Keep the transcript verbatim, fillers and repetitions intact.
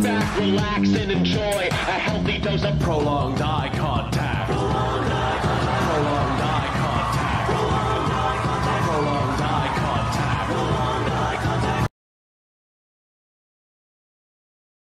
back, relax, and enjoy a healthy dose of prolonged